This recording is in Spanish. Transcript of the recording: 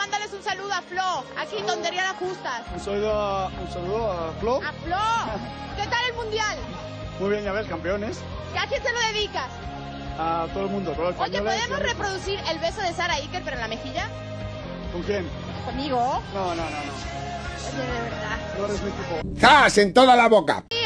mándales un saludo a Flo, aquí tontería la justas. Un saludo a Flo. A Flo. ¿Qué tal el mundial? Muy bien, ya ves, campeones. ¿Y a quién se lo dedicas? A todo el mundo, todos los Oye, españoles. ¿podemos reproducir el beso de Sara Iker, pero en la mejilla? ¿Con quién? ¿Conmigo? No. Oye, de verdad. No eres mi tipo. ¡Zas en toda la boca!